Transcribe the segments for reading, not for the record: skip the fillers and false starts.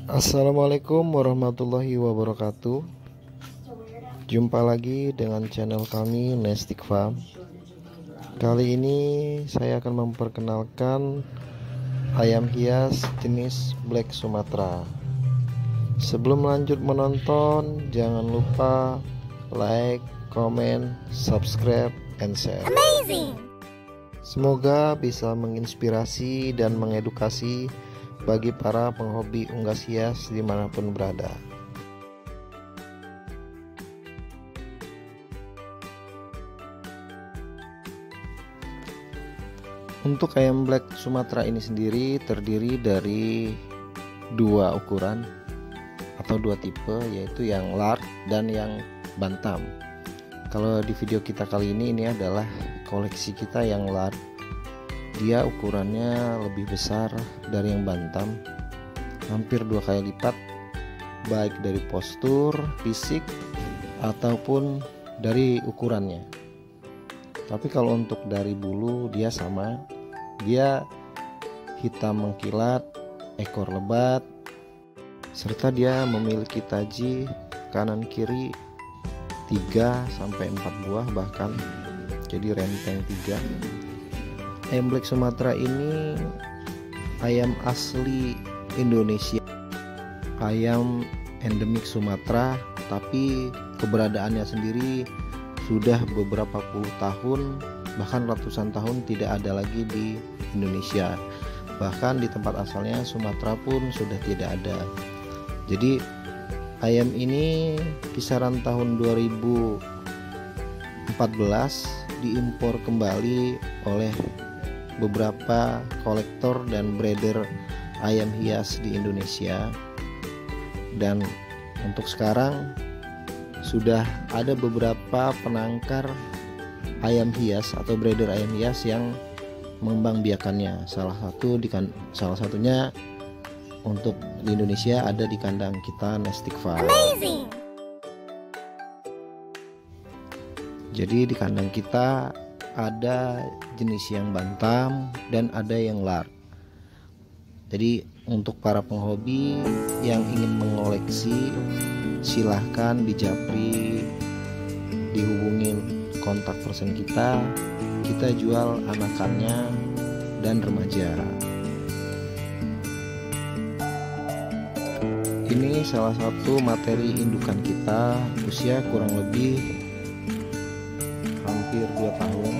Assalamualaikum warahmatullahi wabarakatuh. Jumpa lagi dengan channel kami Nestic Farm. Kali ini saya akan memperkenalkan ayam hias jenis Black Sumatera. Sebelum lanjut menonton, jangan lupa like, comment, subscribe, and share. Amazing. Semoga bisa menginspirasi dan mengedukasi bagi para penghobi unggas hias dimanapun berada. Untuk ayam Black Sumatera ini sendiri terdiri dari dua ukuran atau dua tipe, yaitu yang large dan yang bantam. Kalau di video kita kali ini adalah koleksi kita yang large. Dia ukurannya lebih besar dari yang bantam, hampir 2 kali lipat, baik dari postur, fisik, ataupun dari ukurannya. Tapi kalau untuk dari bulu dia sama, dia hitam mengkilat, ekor lebat, serta dia memiliki taji kanan kiri 3-4 buah bahkan, jadi renteng 3. Ayam Black Sumatera ini ayam asli Indonesia, ayam endemik Sumatera, tapi keberadaannya sendiri sudah beberapa puluh tahun, bahkan ratusan tahun tidak ada lagi di Indonesia. Bahkan di tempat asalnya Sumatera pun sudah tidak ada. Jadi ayam ini kisaran tahun 2014 diimpor kembali oleh beberapa kolektor dan breeder ayam hias di Indonesia, dan untuk sekarang sudah ada beberapa penangkar ayam hias atau breeder ayam hias yang mengembangbiakannya. Salah satunya untuk di Indonesia ada di kandang kita Nestic Farm. Amazing. Jadi di kandang kita ada jenis yang bantam dan ada yang large. Jadi untuk para penghobi yang ingin mengoleksi, silahkan dijapri, dihubungin kontak person kita jual anakannya dan remaja. Ini salah satu materi indukan kita, usia kurang lebih hampir 2 tahun.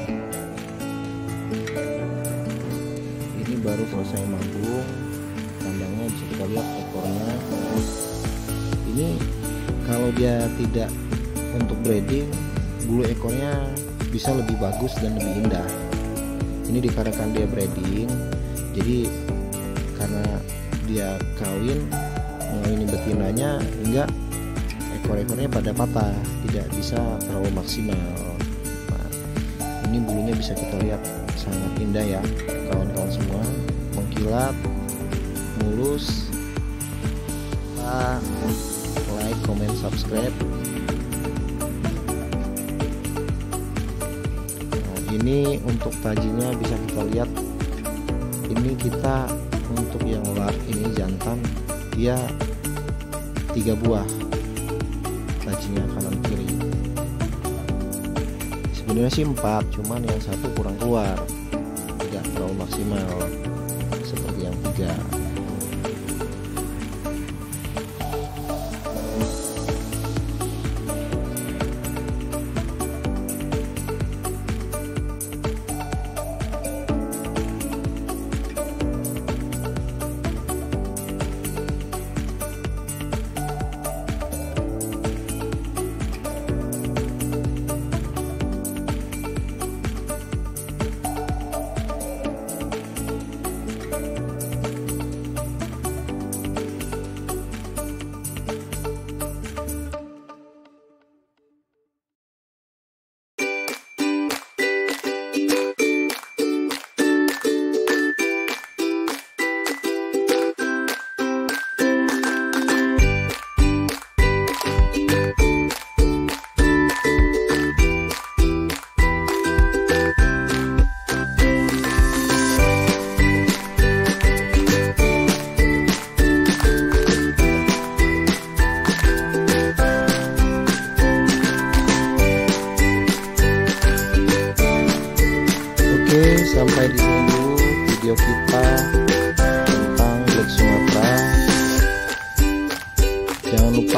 Ini baru selesai manggung, kandangnya bisa kita lihat ekornya. Ini kalau dia tidak untuk breeding, bulu ekornya bisa lebih bagus dan lebih indah. Ini dikarenakan dia breeding, jadi karena dia ngawini betinanya, hingga ekor-ekornya pada patah, tidak bisa terlalu maksimal. Ini bulunya bisa kita lihat sangat indah ya kawan-kawan semua, mengkilat, mulus. Like, comment, subscribe. Nah, ini untuk tajinya bisa kita lihat. Ini kita untuk yang large ini jantan, dia 3 buah tajinya kanan kiri. Sebenarnya sih 4, cuman yang satu kurang keluar, tidak terlalu maksimal seperti yang 3.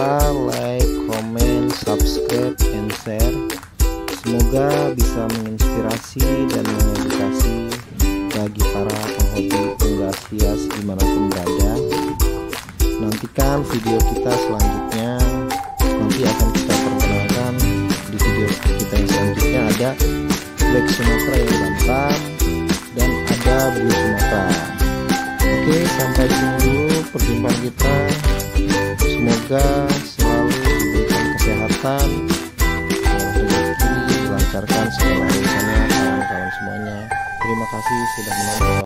lupa like, comment, subscribe, and share. Semoga bisa menginspirasi dan mengedukasi bagi para penghobi unggas hias dimanapun berada. Nantikan video kita selanjutnya. Nanti akan kita perkenalkan di video kita yang selanjutnya ada Black Sumatra yang bantam dan ada Blue Sumatra. Oke, sampai sini dulu perjumpaan kita. Semoga selalu diberikan kesehatan, rezeki, dilancarkan segala urusannya kawan-kawan semuanya. Terima kasih sudah menonton.